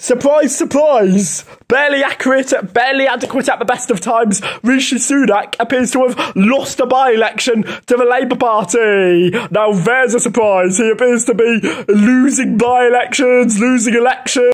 Surprise, surprise! Barely accurate, barely adequate at the best of times, Rishi Sunak appears to have lost a by-election to the Labour Party. Now there's a surprise. He appears to be losing by-elections, losing elections.